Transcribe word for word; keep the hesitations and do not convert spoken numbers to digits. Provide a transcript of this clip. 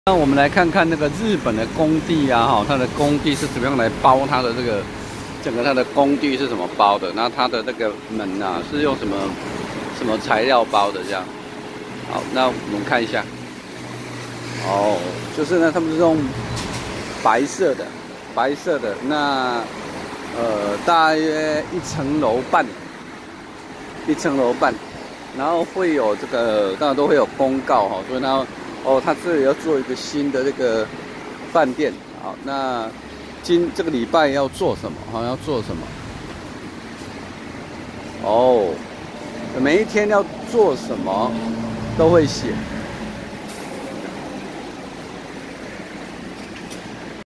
那我们来看看那个日本的工地啊，哈，它的工地是怎么样来包它的这个整个它的工地是怎么包的？然后它的那个门啊是用什么什么材料包的？这样。好，那我们看一下。哦，就是呢，他们是用白色的，白色的那呃大约一层楼半，一层楼半，然后会有这个当然都会有公告哈，所以呢。 哦，他这里要做一个新的这个饭店，好，那今这个礼拜要做什么？好，要做什么？哦，每一天要做什么都会写。